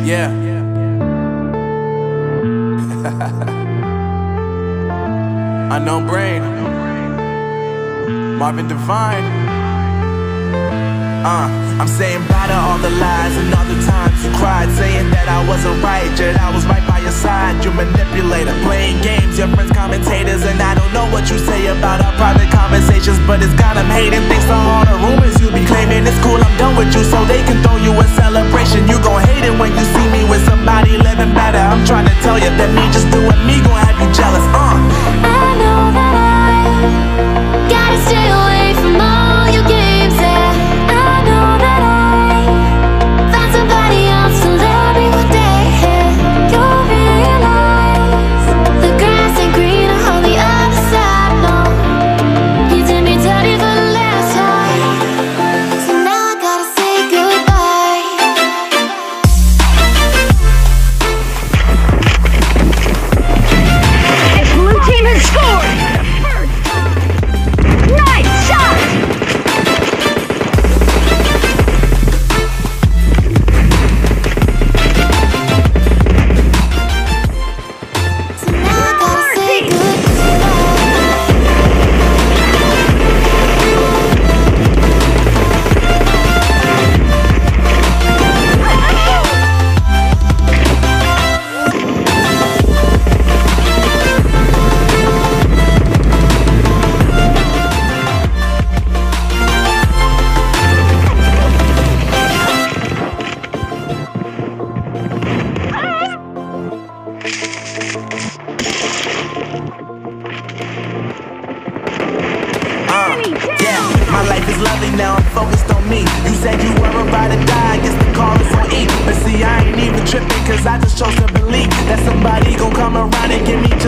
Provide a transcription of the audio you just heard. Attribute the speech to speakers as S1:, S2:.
S1: Yeah. Unknown Brain, Marvin Divine. I'm saying bye to all the lies and all the times you cried, saying that I wasn't right, yet I was right by your side. You manipulator, playing games, your friends commentators, and I don't know what you say about our private conversations, but it's got them hating. Thanks to all the rumors you be claiming. It's cool, I'm done with you, so they can throw you a celebration. You gon' hate it when you see me with somebody living better. I'm trying to tell you that me just doing me gon' have you jealous.
S2: I know that I gotta stay away from all your games, yeah. I know that I found somebody else to love me one day, yeah. You'll realize the grass ain't greener on the other side, no. You did me dirty for the last time, so now I gotta say goodbye.
S3: Blue team has scored! Nice shot!
S2: So now I gotta say goodbye.
S1: Yeah, my life is lovely now, I'm focused on me. You said you were about to die, I guess the call is on E. But see, I ain't even tripping, cause I just chose to believe that somebody gon' come around and give me just